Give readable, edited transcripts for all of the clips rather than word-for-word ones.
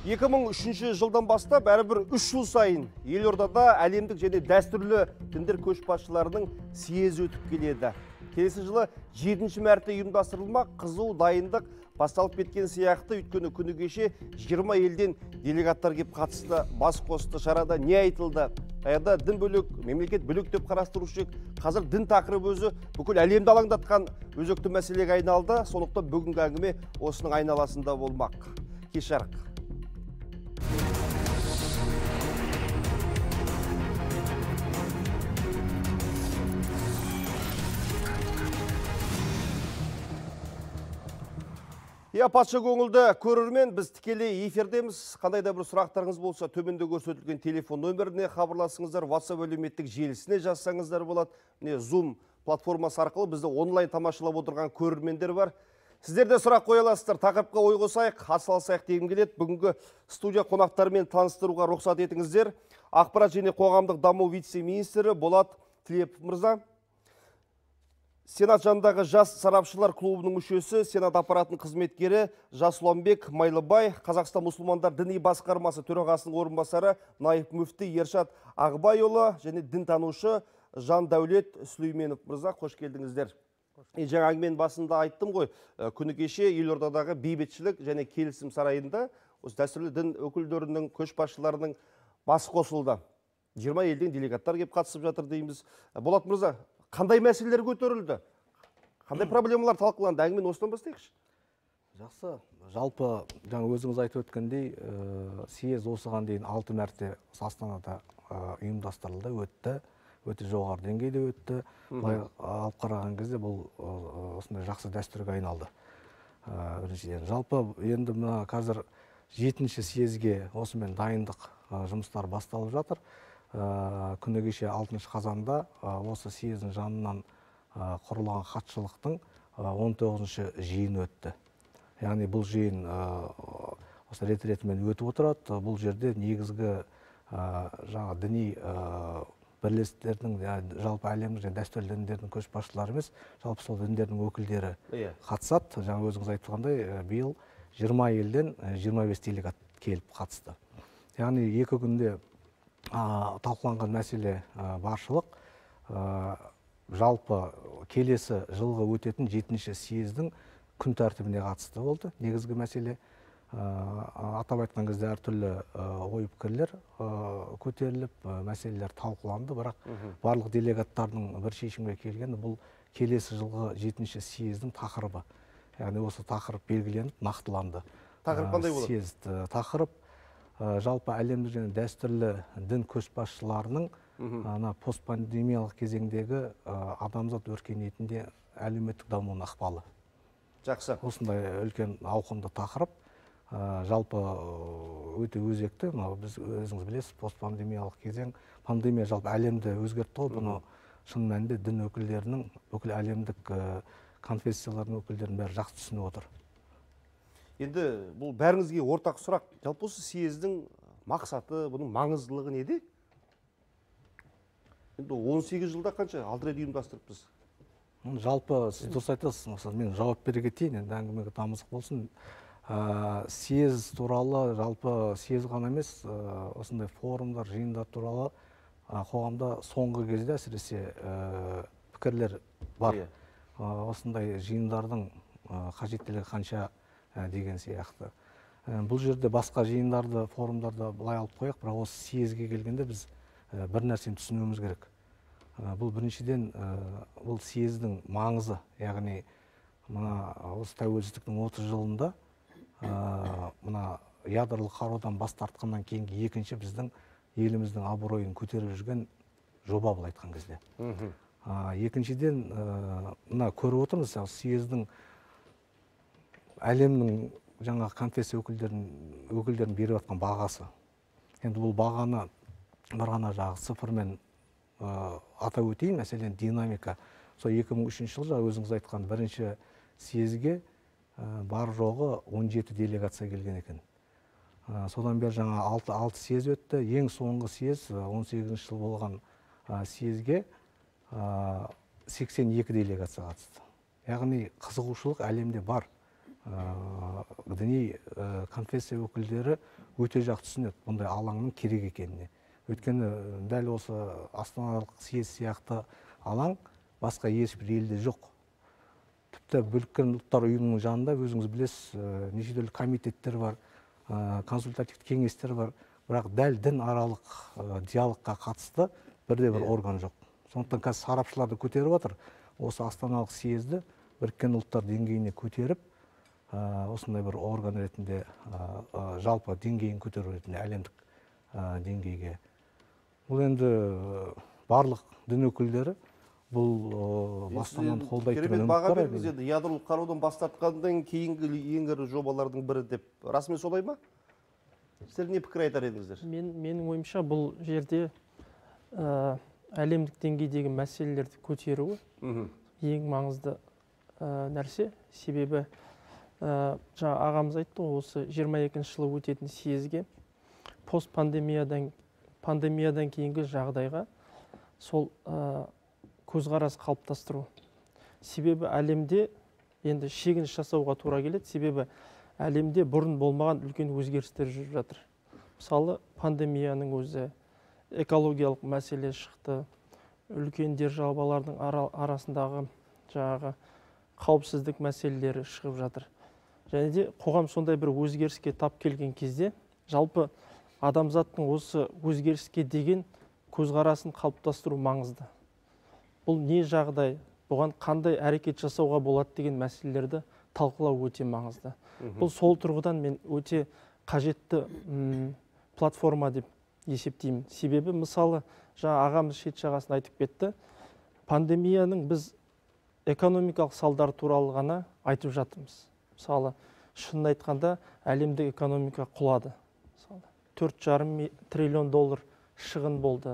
2003 жылдан бастап әрбір 3 жыл сайын елордада әлемдік және дәстүрлі діндер көшбасшыларының съезі өтіп келеді. Келесі жылы 7-ші мәрте ұйымдастырылмақ, қызу дайындық басталып кеткен сияқты, өйткені күні кеше 20 елден делегаттар кеп қатысты. Бас қосты шарада не айтылды? Аяда дін бөлек, мемлекет бөлек деп қарастырушы ек. Қазір дін тақырыбы өзі бүкіл әлемді алаңдатқан өзекті мәселеге айналды. Сондықтан бүгінгі әңгіме осының айналасында болмақ. Кеш жарық. Патша көңілді көрермен, біз тікелей эфирдеміз. Қандай да бір сұрақтарыңыз болса, төменде көрсетілген телефон нөміріне хабарласыңыздар, WhatsApp әлеуметтік желісіне жазсаңыздар болады. Zoom платформасы арқылы бізді онлайн тамашалап отырған көрермендер бар. Сіздер де сұрақ қоя аласыздар, тақырыпқа ой қосайық, атсалысайық дегім келеді. Бүгінгі студия қонақтарымен таныстыруға рұқсат етіңіздер. Ақпарат және қоғамдық даму вице-министрі Болат Тілепов мырза. Сенат жанындағы жас сарапшылар клубының мүшесі, Сенат аппаратының қызметкері Жасұланбек Майлыбай, Қазақстан мұсылмандар діни басқармасы төрағасының орынбасары Наиб мүфти Ершат Ағбайұлы және дінтанушы Жандәулет Сүлейменов мырза, қош келдіңіздер. Жаңа әңгіменің басында айттым ғой, күні кеше елордадағы бейбітшілік және келісім сарайында осы дәстүрлі дін өкілдерінің, көшбасшыларының басы қосылды. 20 елден делегаттар келіп қатысып жатыр дейміз. Болат мырза, қандай мәселелер көтерілді? Қандай проблемалар талқыланды? Әңгімені осыдан бастайықшы. Жақсы. Жалпы, жаңа өзіңіз айтып өткендей, съез осыған дейін 6 мәрте Астанада ұйымдастырылды, өтті. Өте жоғары деңгейде өтті. Алып қараған кезде бұл осындай жақсы дәстүрге айналды. Жалпы, енді қазір 7-ші съезге осымен дайындық жұмыстар басталып жатыр. Күні кеше 6 қазанда осы съездің жанынан құрылған хатшылықтың 19-ші жиын өтті. Яғни бұл жиын осы рет-ретімен өтіп отырады. Бұл жерде негізгі діни бірлестіктердің, жалпы әлемдік және дәстүрлі діндердің көшбасшылары емес, жалпы сол діндердің өкілдері қатысады. Жаңа өзіңіз айтқандай, биыл 20 елден 25 делегат келіп қатысты. Яғни 2 күнде талқыланған мәселе баршылық. Жалпы келесі жылғы өтетін 7-ші съездің күн тәртібіне қатысты болды. Негізгі мәселе атап айтқан кезде әртүрлі ой пікірлер көтеріліп, мәселелер талқыланды, бірақ барлық делегаттардың бір шешімге келгені бұл келесі жылғы 7-ші съездің тақырыбы. Яғни осы тақырып белгіленіп, нақтыланды. Тақырып қандай болады? Съезд тақырып жалпы әлемдік және дәстүрлі дін көшбасшыларының постпандемиялық кезеңдегі адамзат өркениетінде әлеуметтік дамуына ықпалы. Жақсы. Осындай үлкен ауқымды тақырып. Жалпы өте өзекті. Біз өзіңіз білесіз, постпандемиялық кезең, пандемия жалпы әлемді өзгертті ғой. Бұны шын мәнінде дін өкілдерінің, бүкіл әлемдік конфессиялардың өкілдерінің бәрі жақсы түсініп отыр. Енді бұл бәріңізге ортақ сұрақ. Жалпы осы съездің мақсаты, бұның маңыздылығы неде? Енді 18 жылда қанша алты рет ұйымдастырыппыз? Жалпы сіз дұрыс айтасыз, мен жауап бере кетейін, енді әңгімеге тамызық болсын. Съез туралы, жалпы съез ғана емес, осындай форумдар, жиындар туралы қоғамда соңғы кезде әсіресе пікірлер бар. Осындай жиындардың қажеттілігі қанша деген сияқты. Бұл жерде басқа жиындарды, форумдарды былай алып қояқ, бірақ осы съезге келгенде біз бір нәрсені түсінуіміз керек. Бұл біріншіден бұл съездің маңызы, яғни осы тәуелсіздіктің 30 жылында ядролық қарудан бас тартқаннан кейінгі екінші біздің еліміздің абыройын көтеріп жүрген жоба бұл айтқан кезде. Екіншіден көріп отырмыз, съездің әлемнің жаңа конфессия өкілдерін беріп жатқан бағасы. Енді бұл бағаны бір ғана цифрмен атап өтейін, мәселен динамика. Сол 2003 жылы өзіңіз айтқан бірінші съезге бар жоғы 17 делегация келген екен. Содан бері жаңа 6 съез өтті. Ең соңғы съез 18 жыл болған съезге 82 делегация қатысты. Яғни қызығушылық әлемде бар. діни конфессия өкілдері өте жақсы түсінеді бұндай алаңның керек екеніне. Өйткені дәл осы астаналық съезд сияқты алаң басқа ешбір елде жоқ. Тіпті Біріккен ұлттар ұйымының жанында өзіңіз білесіз, неше түрлі комитеттер бар, консультативті кеңестер бар, бірақ дәл дін аралық диалогқа қатысты бірде бір орган жоқ. Сондықтан қазір сарапшыларды көтеріп жатыр. Осы астаналық съезді Біріккен ұлттар деңгейіне көтеріп, осындай бір орган ретінде, жалпы деңгейін көтеру ретінде әлемдік деңгейге. Бұл енді барлық дін өкілдері бұл бастаманы қолдайды деген үміт бар. Керемет ядролық қарудан бас тартқаннан кейінгі ең ірі жобалардың бірі деп. Расымен солай ма? Сіздер не пікір айтар едіңіздер? Менің ойымша бұл жерде әлемдік деңгейдегі мәселелерді көтеруі ең маңызды нәрсе. Себебі жаңа ағамыз айтты, осы 22-ші жылы өтетін съезге пандемиядан кейінгі жағдайға сол көзқарас қалыптастыру. Себебі әлемде енді шегініс жасауға тура келеді. Себебі әлемде бұрын болмаған үлкен өзгерістер жүріп жатыр. Мысалы, пандемияның өзі, экологиялық мәселе шықты, үлкен державалардың арасындағы жаңағы қауіпсіздік мәселелері шығып жатыр. Және де қоғам сондай бір өзгеріске тап келген кезде, жалпы адамзаттың осы өзгеріске деген көзқарасын қалыптастыру маңызды. Бұл не жағдай, бұған қандай әрекет жасауға болады деген мәселелерді талқылау өте маңызды. Бұл сол тұрғыдан мен өте қажетті платформа деп есептеймін. Себебі мысалы, жаңа ағамыз шет жағасын айтып кетті, пандемияның біз экономикалық салдар туралы ғана айтып жатырмыз. Мысалы, шынын айтқанда әлемдік экономика құлады. 4,5 триллион доллар шығын болды.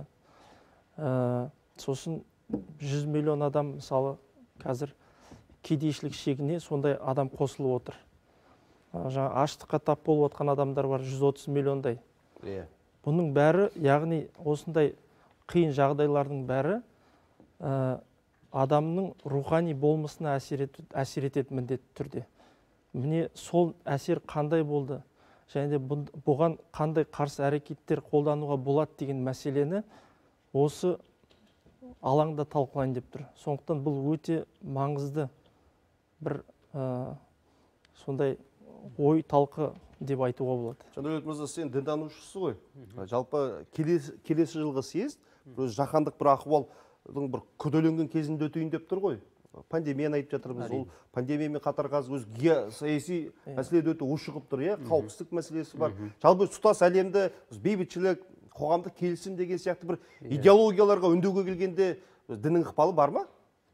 Сосын 100 миллион адам мысалы қазір кедейшілік шегіне сондай адам қосылып отыр. Жаңа аштыққа тап болып отқан адамдар бар 130 миллиондай. Бұның бәрі, яғни осындай қиын жағдайлардың бәрі адамның рухани болмысына әсер етеді міндетті түрде. Міне сол әсер қандай болды, және де бұған қандай қарсы әрекеттер қолдануға болады деген мәселені осы алаңда талқылайын деп тұр. Сондықтан бұл өте маңызды бір сондай ой талқы деп айтуға болады. Жандарбек мырза, сен дінтанушысыз ғой. Жалпы келесі жылғы съезд жаһандық бір ахуалдың бір күрделенген кезінде өтейін деп тұр ғой. Пандемияны айтып жатырмыз. Ол пандемиямен қатар қазір өз геосаяси мәселе өте ушығып тұр, қауіпсіздік мәселесі бар. Жалпы тұтас әлемді бейбітшілік, қоғамдық келісім деген сияқты бір идеологияларға үндеуге келгенде діннің ықпалы бар ма?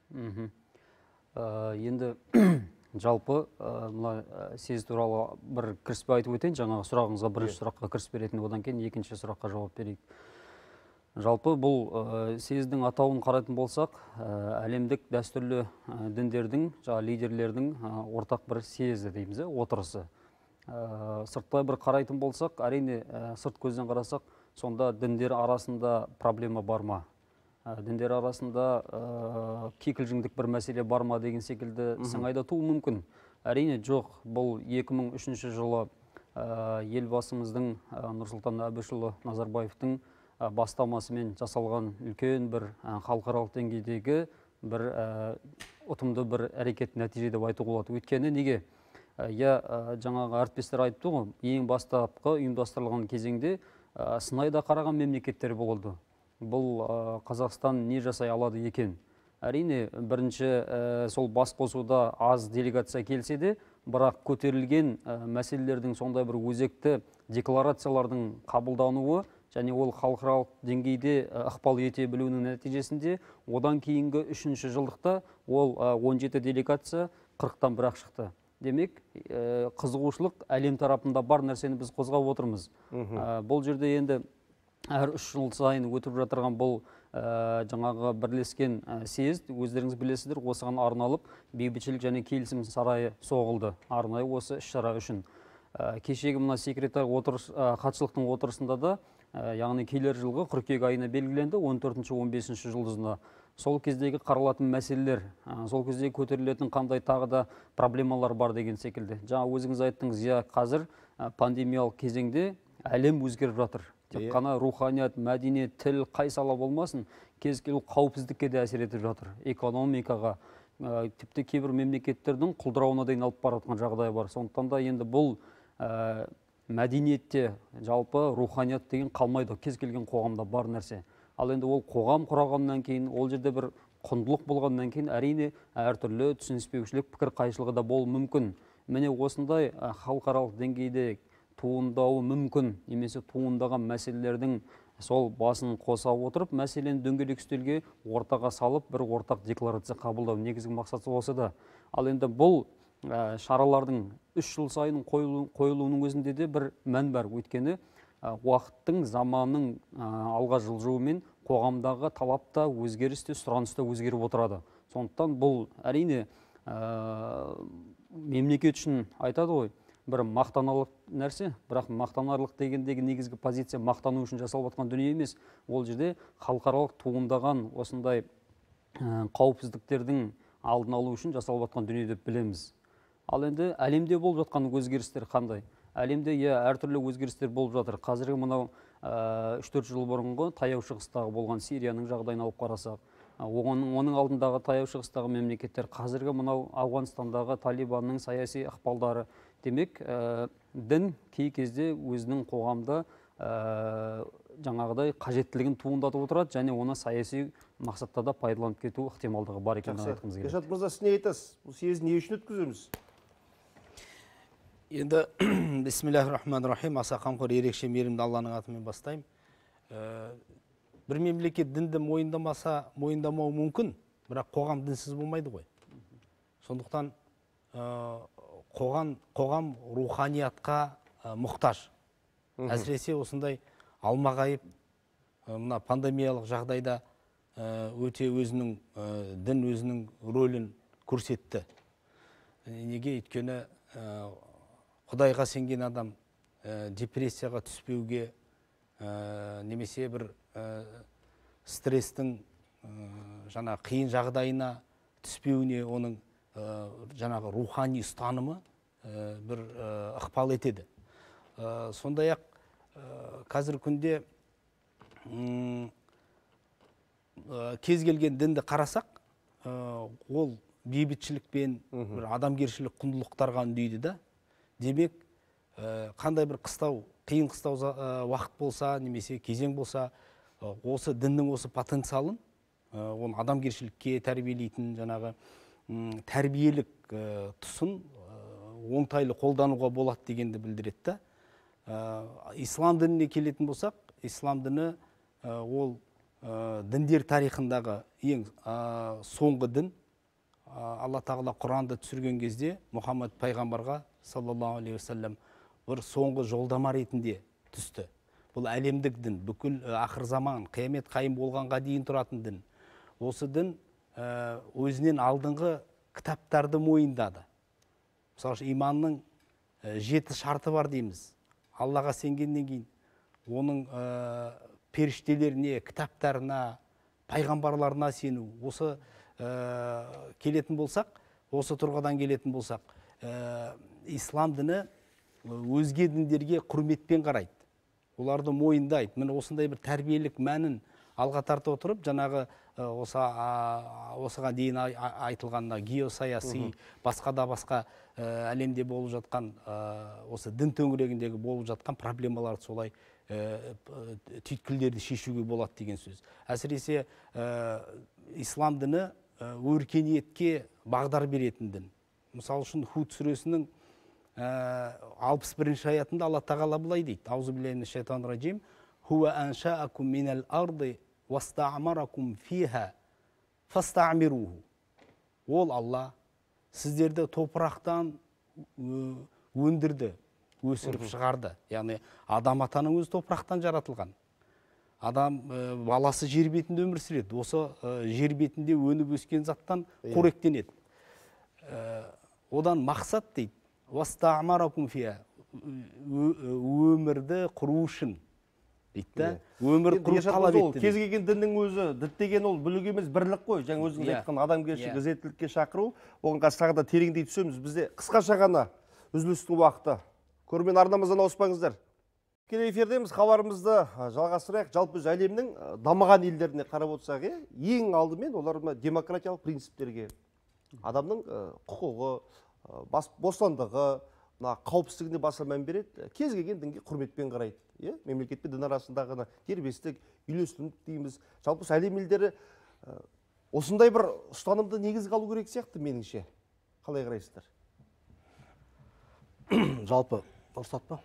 Енді жалпы мына съезд туралы бір кіріспе айтып өтейін. Жаңағы сұрағыңызға бірінші сұраққа кіріспе ретінде, одан кейін екінші сұраққа жауап берейік. Жалпы бұл съездің атауын қарайтын болсақ, әлемдік дәстүрлі діндердің, лидерлердің ортақ бір съезді дейміз, отырысы. Сырттай бір қарайтын болсақ, әрине сырт көзден қарасақ, сонда діндер арасында проблема бар ма? Діндер арасында кикілжіңдік бір мәселе бар ма деген секілді сыңайда туы мүмкін. Әрине жоқ, бұл 2003 жылы елбасымыздың Нұрсұлтан Әбішұлы Назарбаевтың бастамасымен жасалған үлкен бір халықаралық деңгейдегі бір ұтымды бір әрекет нәтиже деп айтуға болады. Өйткені неге? Жаңағы әріптестер айтты ғой, ең бастапқы ұйымдастырылған кезеңде сынайда қараған мемлекеттер болды. Бұл Қазақстан не жасай алады екен? Әрине, бірінші сол бас қосуда аз делегация келсе де, бірақ көтерілген мәселелердің сондай бір өзекті декларациялардың қабылдануы және ол халықаралық деңгейде ықпал ете білуінің нәтижесінде одан кейінгі 3-ші жылдықта ол 17 делегация 40-тан бірақ шықты. Демек, қызығушылық әлем тарапында бар нәрсені біз қозғап отырмыз. Бұл жерде енді әр 3 жыл сайын өтіп жатырған бұл жаңағы бірлескен съезд, өздеріңіз білесіздер, осыған арналып бейбітшілік және келісім сарайы соғылды. Арнайы осы іс-шара үшін. Кешегі мына секретар хатшылықтың отырысында да, яғни келер жылғы қыркүйек айына белгіленді, 14-15 жұлдызына сол кездегі қаралатын мәселелер, сол кездегі көтерілетін қандай тағы да проблемалар бар деген секілді. Жаңа өзіңіз айттыңыз, иә, қазір пандемиялық кезеңде әлем өзгеріп жатыр. Тек қана руханият, мәдениет, тіл, қай сала болмасын, кез келген қауіпсіздікке де әсер етіп жатыр. Экономикаға, тіпті кейбір мемлекеттердің құлдырауына дейін алып бара жатқан жағдай бар. Сондықтан да енді бұл мәдениетте жалпы руханият деген қалмайды, кез келген қоғамда бар нәрсе. Ал енді ол қоғам құрағаннан кейін, ол жерде бір құндылық болғаннан кейін, әрине әртүрлі түсініспеушілік, пікір қайшылығы да болуы мүмкін. Міне осындай халықаралық деңгейде туындауы мүмкін, немесе туындаған мәселелердің сол басын қоса отырып, мәселені дөңгелек үстелге ортаға салып, бір ортақ декларация қабылдау, негізгі мақсаты осы да. Ал енді бұл шаралардың 3 жыл сайын қойылуының өзінде де бір мән бар. Өйткені уақыттың, заманның алға жылжуымен қоғамдағы талапта өзгерісте, сұраныста өзгеріп отырады. Сондықтан бұл әрине мемлекет үшін айтады ғой, бір мақтанарлық нәрсе, бірақ мақтанарлық дегендегі негізгі позиция мақтану үшін жасалып жатқан дүние емес. Ол жерде халықаралық туындаған осындай қауіпсіздіктердің алдын алу үшін жасалып жатқан дүние деп білеміз. Ал енді әлемде болып жатқан өзгерістер қандай? Әлемде әртүрлі өзгерістер болып жатыр. Қазіргі мынау 3-4 жыл бұрынғы таяу шығыстағы болған Сирияның жағдайын алып қарасақ, оның алдындағы таяу шығыстағы мемлекеттер, қазіргі мынау Ауғанстандағы Талибанның саяси ықпалдары. Демек, дін кей кезде өзінің қоғамда жаңағыдай қажеттілігін туындатып отырады, және оны саяси мақсатта да пайдаланып кету ықтималдығы бар екенін айтқымыз келеді. Ершат мырза, сіз не айтасыз? Бұл съезді не үшін өткіземіз? Енді бисмиллахир-рахманир-рахим, аса қамқор ерекше мейірімді Алланың атымен бастаймын. Бір мемлекет дінді мойындамаса, мойындамау мүмкін, бірақ қоғам дінсіз болмайды ғой. Сондықтан қоғам руханиятқа мұқтаж. Әсіресе осындай алмағайып, мына пандемиялық жағдайда өте өзінің дін өзінің рөлін көрсетті. Неге? Өйткені Құдайға сенген адам депрессияға түспеуге, немесе бір стресстің жаңа қиын жағдайына түспеуіне оның жаңағы рухани ұстанымы бір ықпал етеді. Сондай-ақ қазір күнде кез келген дінді қарасақ, ол бейбітшілікпен, бір адамгершілік құндылықтарға үндейді да. Демек, қандай бір қиын қыстау уақыт болса, немесе кезең болса, осы діннің осы потенциалын, оны адамгершілікке тәрбиелейтін жаңағы тәрбиелік тұсын оңтайлы қолдануға болады дегенді білдіреді. Ислам дініне келетін болсақ, ислам діні ол діндер тарихындағы ең соңғы дін. Алла тағала Құранды түсірген кезде Мұхаммад пайғамбарға саллаллаху алейхи вассалам бір соңғы жолдама ретінде түсті. Бұл әлемдік дін, бүкіл ақыр заман, қиямет қайым болғанға дейін тұратын дін. Осы дін өзінен алдыңғы кітаптарды мойындады. Мысалы, иманның 7 шарты бар дейміз. Аллаға сенгеннен кейін оның періштелеріне, кітаптарына, пайғамбарларына сену. Осы келетін болсақ, осы тұрғыдан келетін болсақ, ислам діні өзге діндерге құрметпен қарайды. Оларды мойындайды. Міне осындай бір тәрбиелік мәнін алға тарта отырып, жаңағы осыған дейін айтылған геосаяси, басқа да басқа әлемде болып жатқан, осы дін төңірегіндегі болып жатқан проблемаларды солай түйткілдерді шешуге болады деген сөз. Әсіресе ислам діні өркениетке бағдар беретін дін. Мысалы үшін Худ сүресінің 61-ші аятында Алла тағала былай дейді: Аузу биллахи минаш шайтанир раджим, хуа аншаакум минал арди вастаъмаракум фиха фастаъмируху. Ол Алла сіздерді топырақтан өндірді, өсіріп шығарды. Яғни адам атаның өзі топырақтан жаратылған. Адам баласы жер бетінде өмір сүреді. Осы жер бетінде өніп өскен заттан қоректенеді. Одан мақсат дейді: вастаъмаракум фиха, өмірді құру үшін, дейді да. Өмір Енді құру Ершат талап мырза, ол етті кез дейді. келген діннің өзі діттеген ол бүлік емес, бірлік қой. Жаңа өзіңіз Иә. айтқан адамгершілік, Иә. ізеттілікке шақыру. Оған қазір тағы да тереңдей түсеміз. Бізде қысқаша ғана үзілістің уақыты. Көрермен арнамыздан ауыспаңыздар. Тікелей эфирдеміз, хабарымызды жалғастырайық. Жалпы біз әлемнің дамыған елдеріне қарап отырсақ, ең алдымен олар демократиялық принциптерге, адамның құқығы, бостандығы, қауіпсіздігіне баса мән береді. Кез келген дінге құрметпен қарайды. Мемлекет пен дін арасындағы дербестік, үйлесімділік дейміз. Жалпы әлем елдері осындай бір ұстанымды негізге алу керек сияқты меніңше. Қалай қарайсыздар? Жалпы рұқсат па?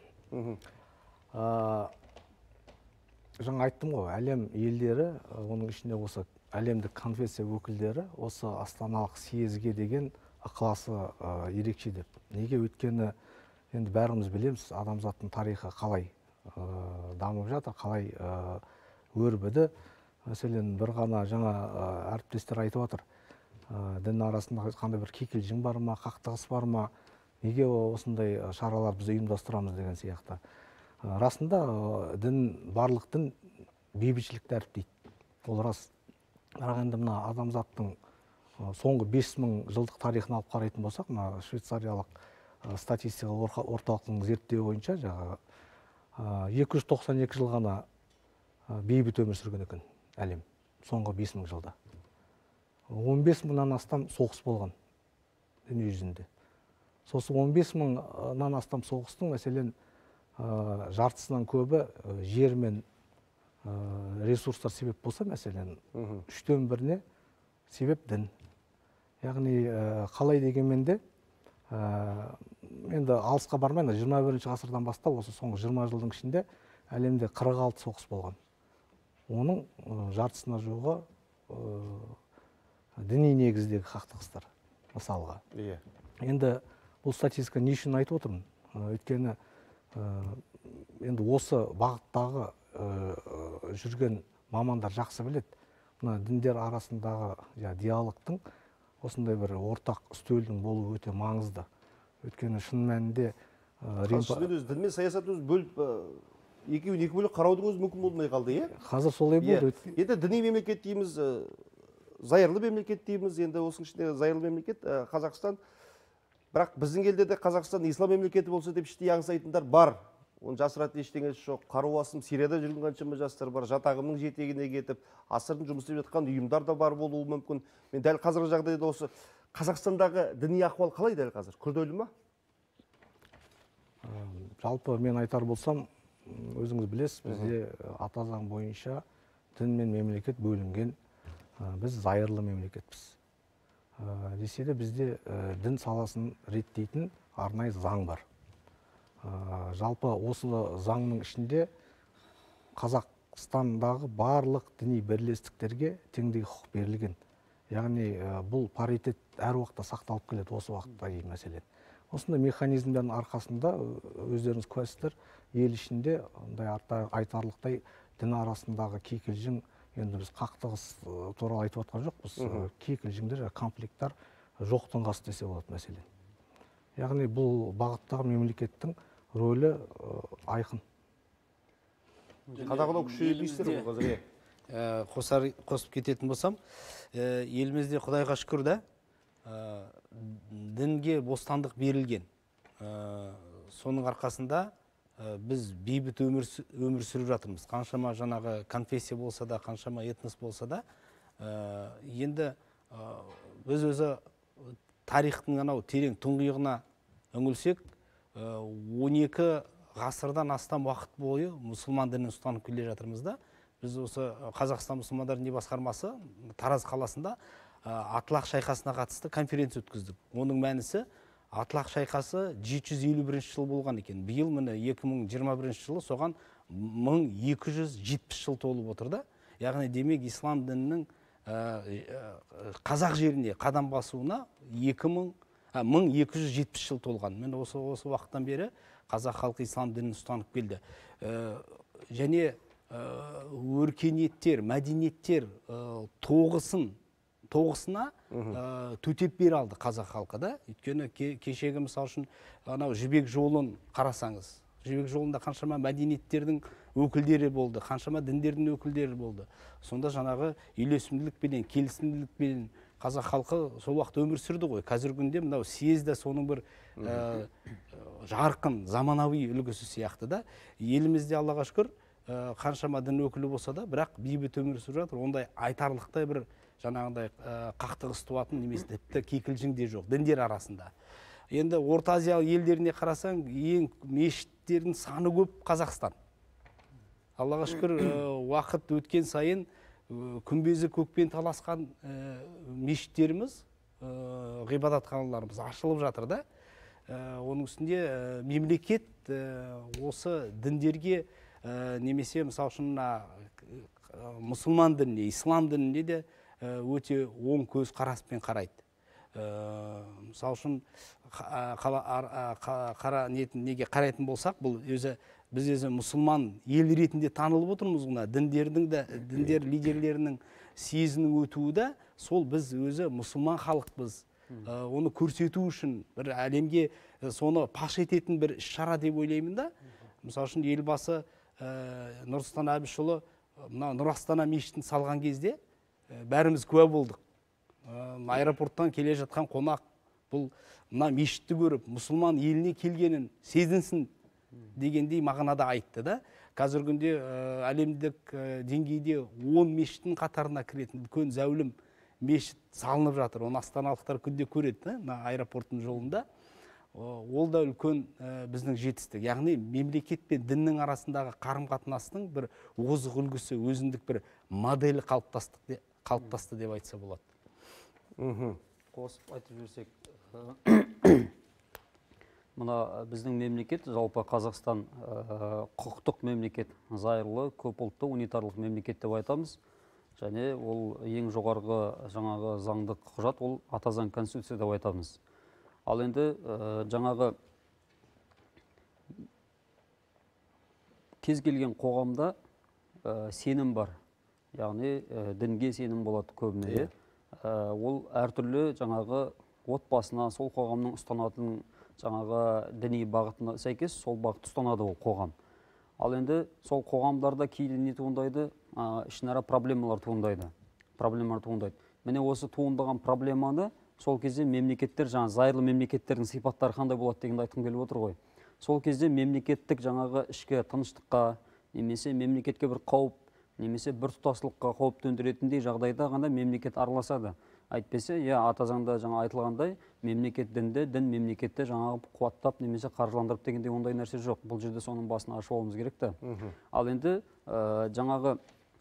Жаңа айттым ғой, әлем елдері, оның ішінде осы әлемдік конфессия өкілдері осы астаналық съезге деген ықыласы ерекше деп. Неге? Өйткені енді бәріміз білеміз, адамзаттың тарихы қалай дамып жатыр, қалай өрбіді. Мәселен, бір ғана жаңа әріптестер айтып отыр, дін арасында қандай бір кикілжің бар ма, қақтығыс бар ма, неге осындай шаралар біз ұйымдастырамыз деген сияқты. Расында барлық дін бейбітшілікті дәріптейді. Ол рас. Бірақ енді мына адамзаттың соңғы 5000 жылдық тарихын алып қарайтын болсақ, мына швейцариялық статистикалық орталықтың зерттеуі бойынша 292 жыл ғана бейбіт өмір сүрген екен әлем, соңғы 5000 жылда. 15 мыңнан астам соғыс болған дүние жүзінде. Сосы 15 мыңнан астам соғыстың, мәселен, жартысынан көбі жер мен ресурстар себеп болса, мәселен, 1/3 себеп дін. Яғни қалай дегенмен де, енді алысқа бармайын, 21 ғасырдан бастап, осы соңғы 20 жылдың ішінде әлемде 46 соғыс болған. Оның жартысына жуығы діни негіздегі қақтығыстар, мысалға. Енді бұл статистика не үшін айтып отырмын? Өйткені енді осы бағыттағы жүрген мамандар жақсы біледі. Мына діндер арасындағы диалогтың осындай бір ортақ үстелдің болуы өте маңызды. Өйткені шын мәнінде дін мен саясат өзі бөліп, екеуін екі бөлек қараудың өзі мүмкін болмай қалды, қазір солай болды. Енді діни мемлекет дейміз, зайырлы мемлекет дейміз, енді осының ішінде зайырлы мемлекет Қазақстан. Бірақ біздің елде де Қазақстан ислам мемлекеті болса деп іштей аңсайтындар бар. Оны жасыратын ештеңесі жоқ. Қаруасым Сирияда жүрген қаншама жастар бар, жатағымның жетегіне кетіп, асырдың жұмыс істеп жатқан ұйымдар да бар болуы мүмкін. Мен дәл қазіргі жағдайда осы Қазақстандағы діни ахуал қалай дәл қазір? Күрделі ма? Жалпы мен айтар болсам, өзіңіз білесіз, бізде ата заң бойынша дін мен мемлекет бөлінген. Біз зайырлы мемлекетпіз. Десе де бізде дін саласын реттейтін арнайы заң бар. Жалпы осы заңның ішінде Қазақстандағы барлық діни бірлестіктерге теңдей құқық берілген. Яғни бұл паритет әр уақытта сақталып келеді, осы уақытта дейін мәселен. Осындай механизмдердің арқасында өздеріңіз куәсіздер, ел ішінде айтарлықтай дін арасындағы кикілжің, енді біз қақтығыс туралы айтып отқан жоқпыз, кикілжіңдер, конфликттар жоқтың қасы десе болады мәселен. Яғни бұл бағыттағы мемлекеттің рөлі айқын. Қадағалау күшейіп дейсіздер ғой қазір. Қосып кететін болсам, елімізде Құдайға шүкір да, дінге бостандық берілген. Соның арқасында біз бейбіт өмір сүріп жатырмыз. Қаншама жаңағы конфессия болса да, қаншама этнос болса да, енді біз өзі тарихтың анау терең тұңғиығына үңілсек, 12 ғасырдан астам уақыт бойы мұсылман дінін ұстанып келе жатырмыз да. Біз осы Қазақстан мұсылмандар діни басқармасы Тараз қаласында Атлақ шайқасына қатысты конференция өткіздік. Оның мәнісі Атлақ шайқасы 751 жыл болған екен. Биыл міне 2021 жылы соған 1270 жыл толып отырды. Яғни демек ислам дінінің қазақ жеріне қадам басуына 1270 жыл толған. Мен осы уақыттан бері қазақ халқы ислам дінін ұстанып келді. Және өркениеттер, мәдениеттер тоғысына төтеп бере алды қазақ халқы да. Өйткені кешегі мысал үшін анау жібек жолын қарасаңыз, жібек жолында қаншама мәдениеттердің өкілдері болды, қаншама діндердің өкілдері болды. Сонда жаңағы үйлесімділікпенен, келісімділікпенен қазақ халқы сол уақытта өмір сүрді ғой. Қазіргі күнде мынау съезд соның бір жарқын заманауи үлгісі сияқты да. Елімізде Аллаға шүкір қаншама дін өкілі болса да, бірақ бейбіт өмір сүріп жатыр. Ондай айтарлықтай бір жаңағындай қақтығыс туатын немесе тіпті кикілжің де жоқ діндер арасында. Енді Орта Азия елдеріне қарасаң, ең мешіттердің саны көп Қазақстан. Аллаға шүкір, уақыт өткен сайын күмбезі көкпен таласқан мешіттеріміз, ғибадатханаларымыз ашылып жатыр да. Оның үстінде мемлекет осы діндерге немесе мысалы үшін мұсылман дініне, ислам дініне де өте оң көз қараспен қарайды. Мысалы үшін неге қарайтын болсақ, бұл біз өзі мұсылман ел ретінде танылып отырмыз ғана. Діндер лидерлерінің съезінің өтуі де сол біз өзі мұсылман халықпыз. Оны көрсету үшін бір әлемге соны паш ететін бір іс-шара деп ойлаймын да. Мысалы үшін елбасы Нұрсұлтан Әбішұлы Нұр Астана мешітін салған кезде бәріміз куә болдық. Аэропорттан келе жатқан қонақ бұл мына мешітті көріп, мұсылман еліне келгенін сезінсін дегендей мағынада айтты да. Қазіргі күнде әлемдік деңгейде 10 мешіттің қатарына кіретін үлкен зәулім мешіт салынып жатыр. Оны астаналықтар күнде көреді, аэропорттың жолында. Ол да үлкен біздің жетістік. Яғни мемлекет пен діннің арасындағы қарым-қатынастың бір озық үлгісі, өзіндік бір моделі қалыптасты деп айтса болады. Қосып айтып жіберсек, мына біздің мемлекет, жалпы Қазақстан құқықтық мемлекет, зайырлы, көпұлтты, унитарлық мемлекет деп айтамыз. Және ол ең жоғарғы жаңағы заңдық құжат, ол ата заң конституция деп айтамыз. Ал енді жаңағы кез келген қоғамда сенім бар. Яғни дінге сенім болады көбіне. Ол әртүрлі жаңағы отбасына, сол қоғамның ұстанатын жаңағы діни бағытына сәйкес сол бағытты ұстанады ол қоғам. Ал енді сол қоғамдарда кейде не туындайды? Ішінара проблемалар туындайды. Міне осы туындаған проблеманы сол кезде мемлекеттер, жаңа зайырлы мемлекеттердің сипаттары қандай болады дегенді айтқым келіп отыр ғой. Сол кезде мемлекеттік жаңағы ішкі тыныштыққа, немесе мемлекетке бір қауіп, немесе бір тұтастылыққа қауіп төндіретіндей жағдайда ғана мемлекет араласады. Әйтпесе, ата заңда жаңа айтылғандай, мемлекет дінді, дін мемлекетті жаңағы қуаттап немесе қаржыландырып дегенде ондай нәрсе жоқ. Бұл жерде соның басын ашып алуымыз керек та. Ал енді жаңағы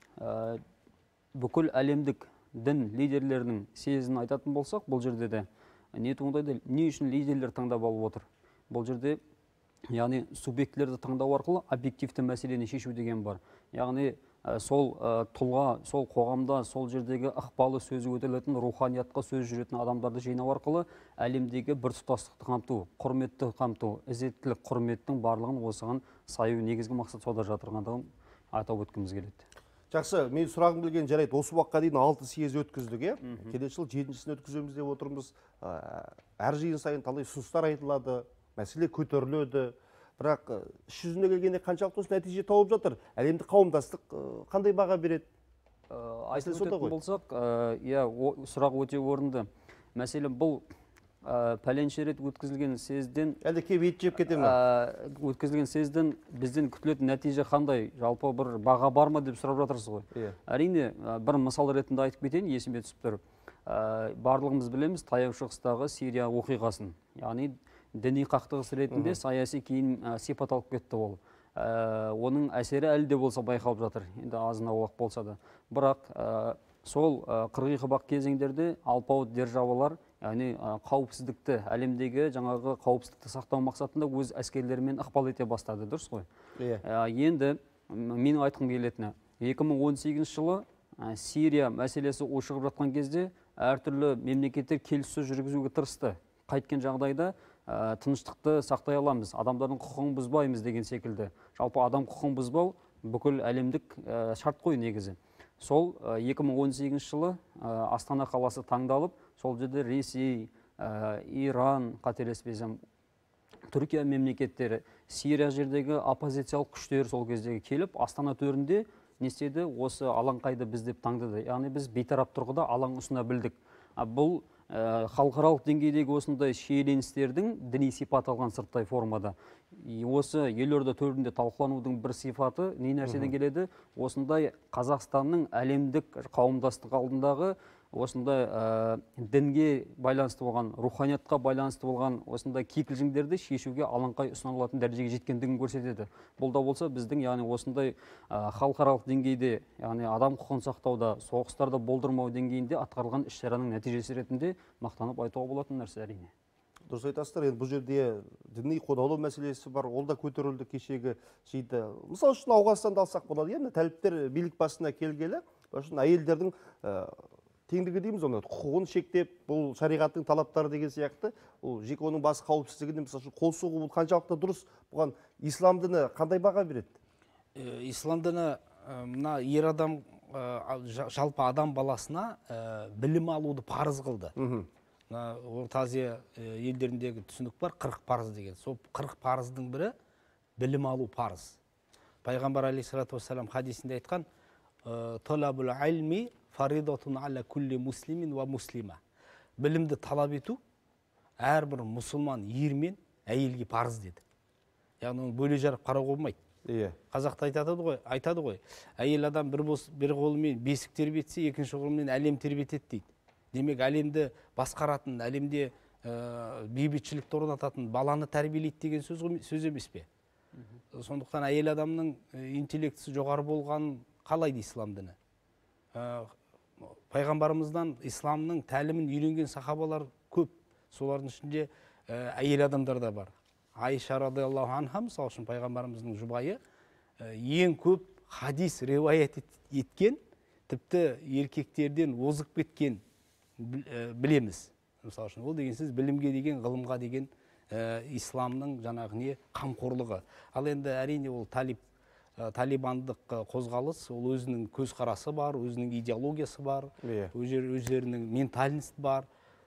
бүкіл әлемдік дін лидерлерінің съезін айтатын болсақ, бұл жерде де не туындайды, не үшін лидерлер таңдап алып отыр? Бұл жерде яғни субъектілерді таңдау арқылы объективті мәселені шешу деген бар. Яғни сол тұлға, сол қоғамда, сол жердегі ықпалы сөзі өтелетін, руханиятқа сөз жүретін адамдарды жинау арқылы әлемдегі бір тұтастықты қамту, құрметті қамту, ізеттілік құрметтің барлығын осыған саю негізгі мақсат сода жатырғандығын атап өткіміз келеді. Жақсы, мен сұрағым келген жарайды. Осы уақытқа дейін 6 съез өткіздік, келесі жыл 7-сін өткіземіз деп отырмыз. Әр жиын сайын талай ұсыныстар айтылады, мәселе көтеріледі. Бірақ іс жүзіне келгенде қаншалықты осы нәтиже тауып жатыр? Әлемдік қауымдастық қандай баға береді? Айтып өтетін болсақ, сұрақ өте орынды. Мәселен, бұл пәленше рет өткізілген съезден әлде кеп ет жеп кете ме? Өткізілген съезден бізден күтілетін нәтиже қандай? Жалпы бір баға бар ма деп сұрап жатырсыз ғой. Әрине, бір мысал ретінде айтып кетейін, есіме түсіп тұр. Барлығымыз білеміз Таяу Шығыстағы Сирия оқиғасын. Яғни діни қақтығыс ретінде саяси кейін сипат алып кетті ол. Оның әсері әлі де болса байқалып жатыр. Енді азын-аулақ болса да. Бірақ сол қырғи-қабақ кезеңдерде алпауыт державалар, яғни қауіпсіздікті, әлемдегі жаңағы қауіпсіздікті сақтау мақсатында өз әскерлерімен ықпал ете бастады, дұрыс қой? Енді менің айтқым келетіні, 2018 жылы Сирия мәселесі ушығып жатқан кезде әртүрлі мемлекеттер келіссөз жүргізуге тырысты. Қайткен жағдайда тыныштықты сақтай аламыз, адамдардың құқығын бұзбаймыз деген секілді. Жалпы адам құқығын бұзбау бүкіл әлемдік шарт қой негізі. Сол 2018 жылы Астана қаласы таңдалып, сол жерде Ресей, Иран, қателеспесем, Түркия мемлекеттері, Сирия жердегі оппозициялық күштер сол кездегі келіп, Астана төрінде не істеді? Осы алаңқайды біз деп таңдады. Яғни біз бейтарап тұрғыда алаң ұсына білдік. Бұл халықаралық деңгейдегі осындай шиеленістердің діни сипат алған сырттай формада. Осы елорда төрінде талқыланудың бір сипаты не нәрседен келеді? Осындай Қазақстанның әлемдік қауымдастық алдындағы осындай дінге байланысты болған, руханиятқа байланысты болған осындай кикілжіңдерді шешуге алаңқай ұсынылатын дәрежеге жеткендігін көрсетеді. Бұл да болса біздің яғни осындай халықаралық деңгейде, яғни адам құқығын сақтауда, соғыстарды болдырмау деңгейінде атқарылған іс-шараның нәтижесі ретінде мақтанып айтуға болатын нәрсе әрине. Дұрыс айтасыздар, енді бұл жерде діни қудалау мәселесі бар, ол да көтерілді кешегі жиында. Мысалы үшін Ауғанстанды алсақ болады, енді тәліптер билік басына келгелі, үшін әйелдердің теңдігі дейміз, оны құқығын шектеп, бұл шариғаттың талаптары деген сияқты, ол жеке оның бас қауіпсіздігіне мысалы қол соғу бұл қаншалықты дұрыс, бұған ислам діні қандай баға береді? Ислам діні мына ер адам, жалпы адам баласына білім алуды парыз қылды. Орта Азия елдеріндегі түсінік бар, 40 парыз деген. Сол 40 парыздың бірі білім алу парыз. Пайғамбар алейхиссалату вассалам хадисінде айтқан: "Талабул илми фаридатун аля кулли муслимин ва муслима". Білімді талап ету әрбір мұсылман ер мен әйелге парыз деді. Яғни оны бөле жарып қарауға болмайды. Қазақта айтады ғой, әйел адам бір қолымен бесік тербетсе, екінші қолымен әлем тербетеді дейді. Демек, әлемді басқаратын, әлемде бейбітшілікті орнататын баланы тәрбиелейді деген сөз емес пе? Сондықтан әйел адамның интеллектісі жоғары болғанын қалайды ислам діні. Пайғамбарымыздан исламның тәлімін үйренген сахабалар көп. Солардың ішінде әйел адамдар да бар. Айша радиаллаху анха, мысалы үшін пайғамбарымыздың жұбайы, ең көп хадис риуаят еткен, тіпті еркектерден озып кеткен білеміз. Мысалы үшін, ол деген сіз білімге деген, ғылымға деген исламның жаңағы не қамқорлығы. Ал енді әрине ол талибандық қозғалыс, ол өзінің көзқарасы бар, өзінің идеологиясы бар, өздерінің ментальность бар.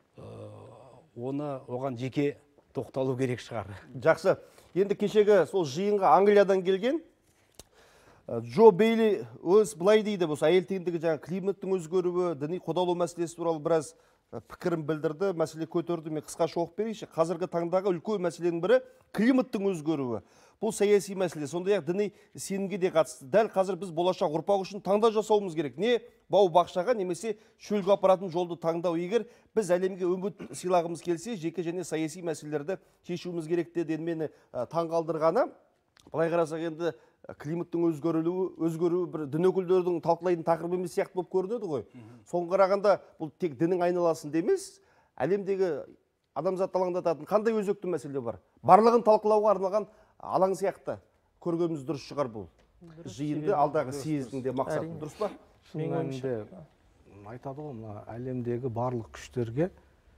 Оған жеке тоқталу керек шығар. Жақсы. Енді кешегі сол жиынға Англиядан келген Джо Бейли өз былай дейді, бұл әйел теңдігі жаңа климаттың өзгеруі, діни қудалау мәселесі туралы біраз пікірін білдірді, мәселе көтерді. Мен қысқаша оқып берейінші. Қазіргі таңдағы үлкен мәселенің бірі климаттың өзгеруі. Бұл саяси мәселе, сондай-ақ діни сенімге де қатысты. Дәл қазір біз болашақ ұрпақ үшін таңдау жасауымыз керек. Не бау бақшаға немесе шөлге апаратын жолды таңдау. Егер біз әлемге үміт сыйлағымыз келсе, жеке және саяси мәселелерді шешуіміз керек деді. Мені таңғалдырғаны, былай қарасақ енді климаттың өзгеруі бір дін өкілдерінің талқылайтын тақырып емес сияқты болып көрінеді ғой. Соған қарағанда бұл тек діннің айналасында емес, әлемдегі адамзат алаңдататын қандай өзекті мәселе бар? Барлығын талқылауға арналған алаң сияқты көргеніміз дұрыс шығар бұл. Жиынды алдағы съездің де мақсаты дұрыс па? Шынымен айтады ғой, мына әлемдегі барлық күштерге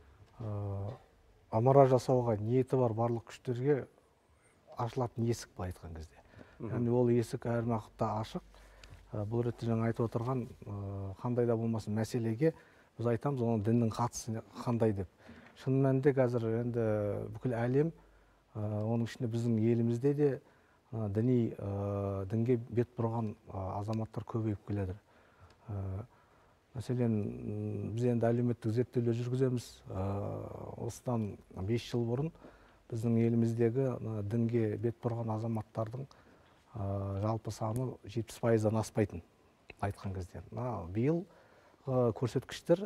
ымыра жасауға ниеті бар барлық күштерге ашылатын есік былай айтқан кезде. Яғни ол есік әр уақытта ашық. Бұл ретте жаңа айтып отырған қандай да болмасын мәселеге біз айтамыз, оның діннің қатысы қандай деп. Шын мәнінде қазір енді бүкіл әлем, оның ішінде біздің елімізде де дінге бет бұрған азаматтар көбейіп келеді. Мәселен, біз енді әлеуметтік зерттеулер жүргіземіз. Осыдан 5 жыл бұрын біздің еліміздегі дінге бет бұрған азаматтардың жалпы саны 70%-дан аспайтын айтқан кезде. Биыл көрсеткіштер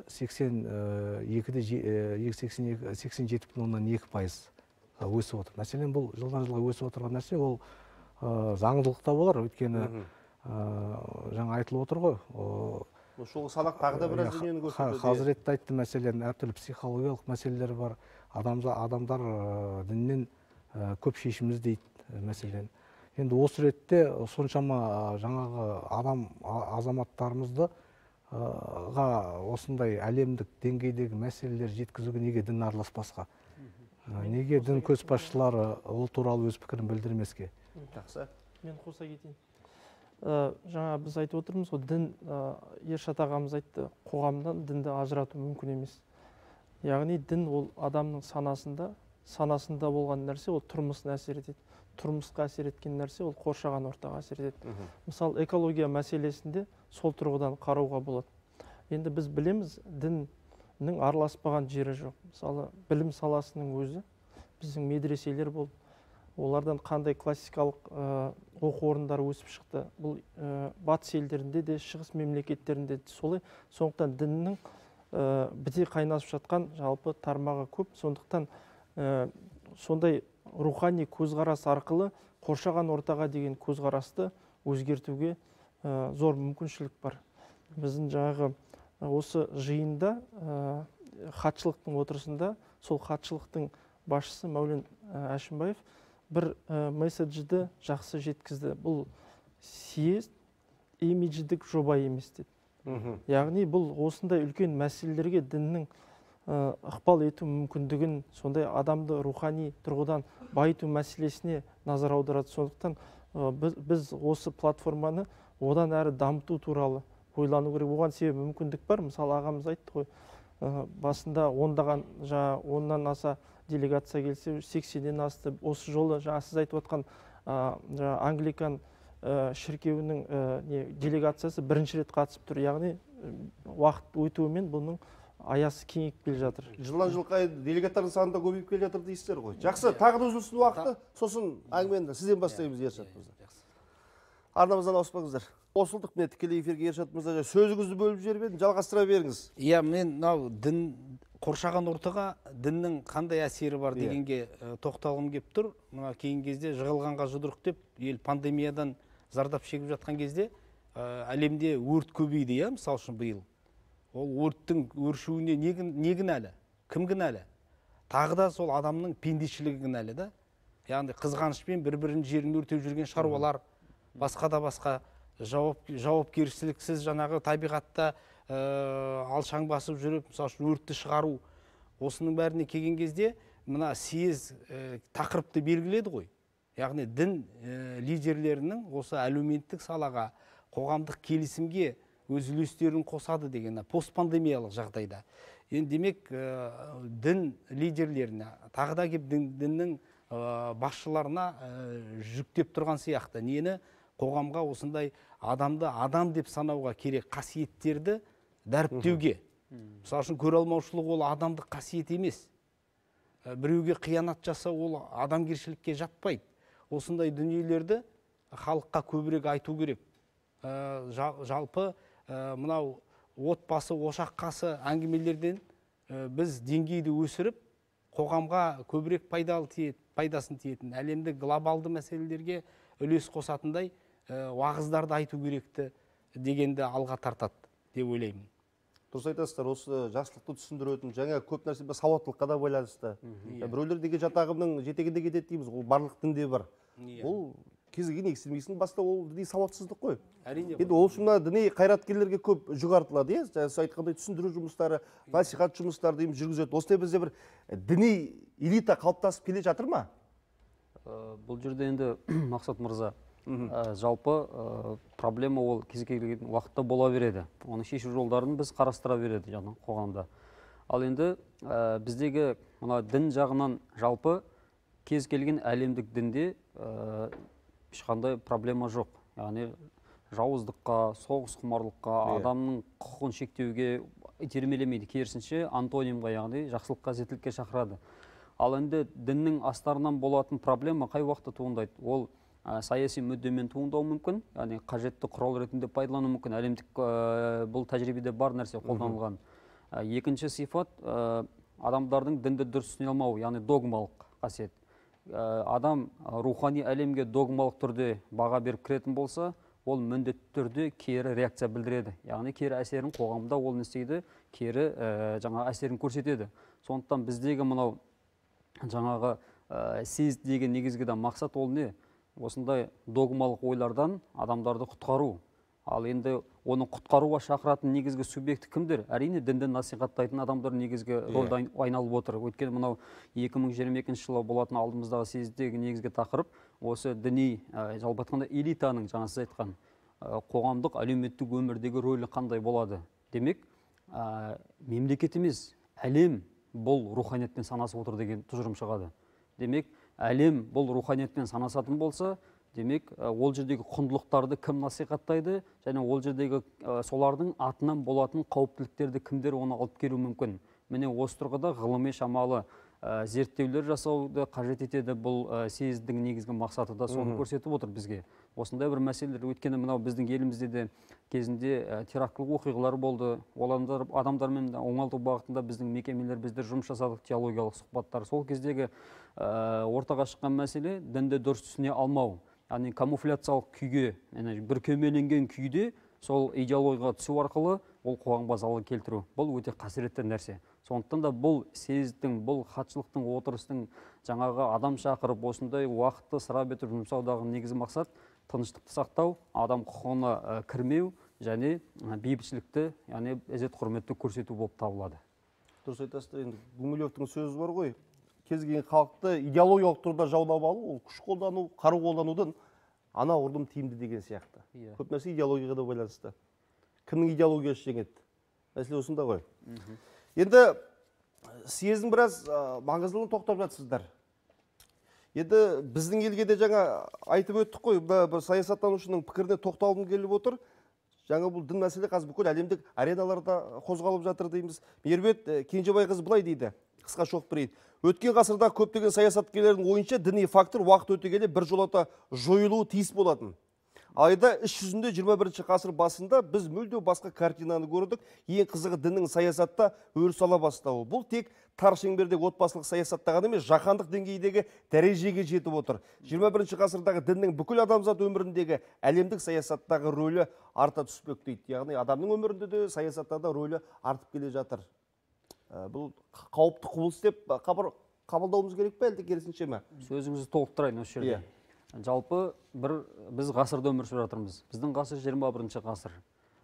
87,2% өсіп отыр. Мәселен, бұл жылдан жылға өсіп отырған нәрсе, ол заңдылықта болар, өйткені жаңа айтылып отыр ғой. Сол санақ тағы да біраз дүниені көрсетеді. Хазіретті айтты, мәселен, әртүрлі психологиялық мәселелер бар. Адамдар діннен көп шешім іздейді, мәселен. Енді осы ретте соншама жаңағы азаматтарымызды осындай әлемдік деңгейдегі мәселелер жеткізуге неге дін араласпасқа? Неге дін көшбасшылары ол туралы өз пікірін білдірмеске? Жақсы. Мен қоса кетейін. Жаңа біз айтып отырмыз, дін, Ершат ағамыз айтты, қоғамдан дінді ажырату мүмкін емес. Яғни дін ол адамның санасында болған нәрсе, ол тұрмысына әсер етеді. тұрмысқа әсер еткен нәрсе ол қоршаған ортаға әсер етеді. Мысалы экология мәселесінде сол тұрғыдан қарауға болады. Енді біз білеміз, діннің араласпаған жері жоқ. Мысалы білім саласының өзі біздің медреселер болды. Олардан қандай классикалық оқу орындары өсіп шықты. Бұл батыс елдерінде де, шығыс мемлекеттерінде де солай. Сондықтан діннің біте қайнасып жатқан жалпы тармағы көп. Сондықтан сондай рухани көзқарас арқылы қоршаған ортаға деген көзқарасты өзгертуге зор мүмкіншілік бар. Біздің жаңағы осы жиында хатшылықтың отырысында сол хатшылықтың басшысы Мәулен Әшімбаев бір месседжді жақсы жеткізді. Бұл съезд имидждік жоба емес деді. Яғни бұл осындай үлкен мәселелерге діннің ықпал ету мүмкіндігін, сондай адамды рухани тұрғыдан байыту мәселесіне назар аударады. Сондықтан біз осы платформаны одан әрі дамыту туралы ойлану керек. Оған себебі мүмкіндік бар. Мысалы ағамыз айтты ғой, басында оннан аса делегация келсе, 80-ден асты. Осы жолы сіз айтып отқан Англикан шіркеуінің делегациясы бірінші рет қатысып тұр. Яғни уақыт өтуімен бұның аясы кеңейіп келе жатыр. Жылдан жылға делегаттардың саны да көбейіп келе жатыр дейсіздер ғой. Жақсы, тағы да үзілсін уақыты, сосын әңгімені сізден бастаймыз Ершат мырза. Арнамыздан ауыспаңыздар. Қосылдық, міне тікелей эфирге Ершат мырза, сөзіңізді бөліп жіберіп едім, жалғастыра беріңіз. Иә, мен мынау дін қоршаған ортаға діннің қандай әсері бар дегенге тоқталғым келіп тұр. Мына кейінгі кезде жығылғанға жұдырық деп, ел пандемиядан зардап шегіп жатқан кезде әлемде өрт көбейді, иә, мысалы үшін биыл. Ол өрттің өршуіне не кінәлі? Кім кінәлі? Тағы да сол адамның пендешілігі кінәлі да. Яғни қызғанышпен бір-бірінің жерін өртеп жүрген шаруалар, басқа да басқа жауапкершіліксіз жаңағы табиғатта алшаң басып жүріп, мысалы үшін өртті шығару. Осының бәріне келген кезде мына съез тақырыпты белгіледі ғой. Яғни дін лидерлерінің осы әлеуметтік салаға, қоғамдық келісімге өз үлестерін қосады деген постпандемиялық жағдайда. Енді демек дін лидерлеріне, тағы да кеп діннің басшыларына жүктеп тұрған сияқты. Нені қоғамға осындай адамды адам деп санауға керек қасиеттерді дәріптеуге. Мысалы үшін көре алмаушылық ол адамдық қасиет емес. Біреуге қиянат жасау ол адамгершілікке жатпайды. Осындай дүниелерді халыққа көбірек айту керек. Жалпы мынау отбасы, ошақ қасы әңгімелерден біз деңгейді өсіріп, қоғамға көбірек пайдасын тиетін, әлемдік глобалды мәселелерге үлес қосатындай уағыздарды айту керекті дегенді алға тартады деп ойлаймын. Дұрыс айтасыздар, осы жақсылықты түсіндіретін, жаңа көп нәрсе сауаттылыққа да байланысты. Біреулер деген жатағымның жетегінде кетеді дейміз, ол барлық дінде бар. Ол кез келген экстремистің баста ол діни сауатсыздық қой. Енді ол үшін діни қайраткерлерге көп жүк артылады, сіз айтқандай түсіндіру жұмыстары, насихат жұмыстары дейміз жүргізеді. Осылай бізде бір діни элита қалыптасып келе жатыр ма? Бұл жерде енді Мақсат мырза, жалпы проблема ол кез келген уақытта бола береді. Оны шешу жолдарын біз қарастыра береді жаңа қоғамда. Ал енді біздегі мына дін жағынан жалпы кез келген әлемдік дінде ешқандай проблема жоқ. Яғни жауыздыққа, соғыс құмарлыққа, адамның құқығын шектеуге итермелемейді, керісінше антонимға, яғни жақсылыққа, әділдікке шақырады. Ал енді діннің астарынан болатын проблема қай уақытта туындайды? Ол саяси мүддемен туындау мүмкін, яғни қажетті құрал ретінде пайдалану мүмкін. Әлемдік бұл тәжірибеде бар нәрсе қолданылған. Екінші сипат адамдардың дінді дұрыс түсіне алмауы, яғни догмалық қасиет. Адам рухани әлемге догмалық түрде баға беріп кіретін болса, ол міндетті түрде кері реакция білдіреді. Яғни кері әсерін қоғамда ол не істейді, кері жаңа әсерін көрсетеді. Сондықтан біздегі мынау жаңағы съезд деген негізгі мақсат ол не? Осындай догмалық ойлардан адамдарды құтқару. Ал енді оны құтқаруға шақыратын негізгі субъекті кімдер? Әрине дінді насихаттайтын адамдар негізгі рөлді айналып отыр. Өйткені мынау 2022 жылы болатын алдымыздағы съездегі негізгі тақырып осы діни, жалпы айтқанда элитаның, жаңа сіз айтқан, қоғамдық әлеуметтік өмірдегі рөлі қандай болады? Демек, мемлекет емес, әлем бұл руханиятпен санасып отыр деген тұжырым шығады. Демек, әлем бұл руханиятпен санасатын болса, демек ол жердегі құндылықтарды кім насихаттайды және ол жердегі солардың атынан болатын қауіптіліктерді кімдер оны алып келу мүмкін. Міне осы тұрғыда ғылыми шамалы зерттеулер жасауды қажет етеді. Бұл съездің негізгі мақсаты да соны көрсетіп отыр бізге. Осындай бір мәселелер, өйткені мынау біздің елімізде де кезінде терактылық оқиғалар болды. Ол адамдармен оңалту бағытында біздің мекемелер біздер жұмыс жасадық, теологиялық сұхбаттар. Сол кездегі ортаға шыққан мәселе дінді дұрыс түсіне алмау. Яғни камуфляциялық күйге, бір көмеленген күйде сол идеологияға түсу арқылы ол қоғамға залал келтіру. Бұл өте қасіретті нәрсе. Сондықтан да бұл съездің, бұл хатшылықтың, отырыстың жаңағы адам шақырып осындай уақытты ысырап етіп жұмсаудағы негізгі мақсат тыныштықты сақтау, адам құқығына кірмеу және бейбітшілікті, яғни ізет құрметті көрсету болып табылады. Дұрыс айтасыздар. Енді Гумилевтің сөзі бар ғой. Кез келген халықты идеологиялық тұрда жаулап алу, ол күш қолдану, қару қолданудан ана ұрдым тиімді деген сияқты. Көп нәрсе идеологияға да байланысты. Кімнің идеологиясы жеңеді? Мәселе осында ғой. Енді съездің біраз маңыздылығын тоқтап жатсыздар. Енді біздің елге де жаңа айтып өттік қой, бір саясаттанушының пікіріне тоқталғым келіп отыр. Жаңа бұл дін мәселе қазір бүкіл әлемдік ареналарда қозғалып жатыр дейміз. Мейірбет Кенжебайқызы былай дейді, қысқа шоқ берейін. Өткен ғасырда көптеген саясаткерлердің ойынша діни фактор уақыт өте келе біржолата жойылуы тиіс болатын. Айда іс жүзінде 21 ғасыр басында біз мүлде басқа картинаны көрдік. Ең қызығы діннің саясатта өріс ала бастауы. Бұл тек тар шеңбердегі отбасылық саясатта ғана емес, жаһандық деңгейдегі дәрежеге жетіп отыр. 21 ғасырдағы діннің бүкіл адамзат өміріндегі әлемдік саясаттағы рөлі арта түспек дейді. Яғни адамның өмірінде де саясатта да рөлі артып келе жатыр. Бұл қауіпті құбылыс деп қабылдауымыз керек пе, әлде керісінше ме? Сөзіңізді толықтырайын осы жерде. Жалпы біз ғасырда өмір сүріп жатырмыз. Біздің ғасыр 21 ғасыр.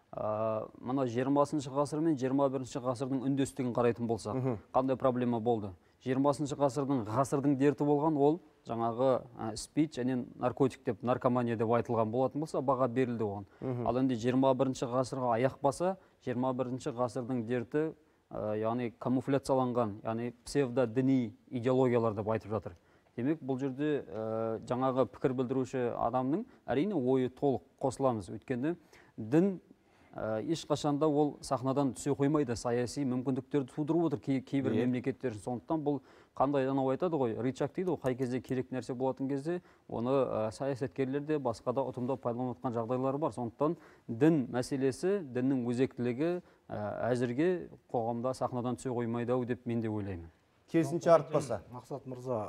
Мына 20 ғасыр мен 21 ғасырдың үндестігін қарайтын болсақ, қандай проблема болды? 20 ғасырдың дерті болған ол жаңағы спид және наркотик деп, наркомания деп айтылған болатын болса, баға берілді оған. Ал енді 21 ғасырға аяқ баса, 21 ғасырдың дерті, яғни камуфляцияланған, яғни псевдо-діни идеологиялар деп айтып жатыр. Демек, бұл жерде жаңағы пікір білдіруші адамның әрине ойы толық қосыламыз. Өйткені дін ешқашанда ол сахнадан түсе қоймайды, саяси мүмкіндіктерді тудырып отыр кейбір мемлекеттер. Сондықтан бұл қандай анау айтады ғой, рычаг дейді, қай кезде керек нәрсе болатын кезде оны саясаткерлер де басқа да ұтымды пайдаланып отқан жағдайлар бар. Сондықтан дін мәселесі, діннің өзектілігі әзірге қоғамда сахнадан түсе қоймайды деп мен де ойлаймын. Керісінше артпаса. Мақсат мырза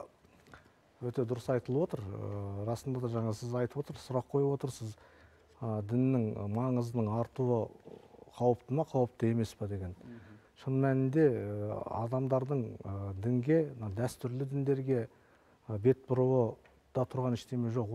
өте дұрыс айтылып отыр. Расында да жаңа сіз айтып отырсыз, сұрақ қойып отырсыз. Діннің маңызының артуы қауіпті ма, қауіпті емес па деген. Шын мәнінде адамдардың дінге, дәстүрлі діндерге бет бұруы да тұрған ештеме жоқ.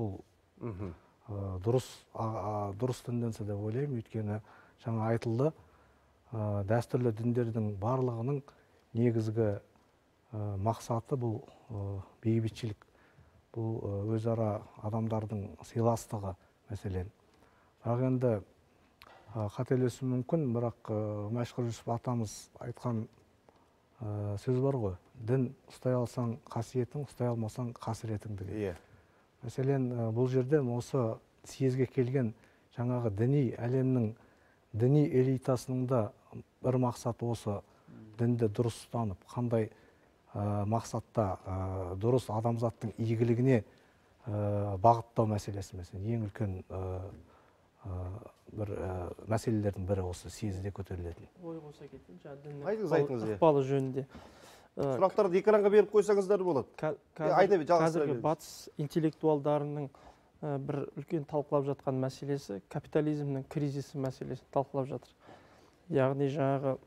Ол дұрыс тенденция деп ойлаймын. Өйткені жаңа айтылды, дәстүрлі діндердің барлығының негізгі мақсаты бұл бейбітшілік. Бұл өзара адамдардың сыйластығы мәселен. Бірақ енді қателесу мүмкін, бірақ Мәшһүр Жүсіп атамыз айтқан сөз бар ғой. Дін ұстай алсаң қасиетің, ұстай алмасаң қасіретің деген. Мәселен, бұл жерде осы съезге келген жаңағы әлемнің діни элитасының да бір мақсаты осы дінді дұрыс ұстанып, қандай мақсатта дұрыс адамзаттың игілігіне бағыттау мәселесі. Ең үлкен бір мәселелердің бірі осы съезде көтерілетін. Ой қоса кетейін, діннің ықпалы жөнінде. Сұрақтарды экранға беріп қойсаңыздар болады. Қазіргі батыс интеллектуалдарының бір үлкен талқылап жатқан мәселесі капитализмнің кризисі мәселесін талқылап жатыр. Яғни жаңағы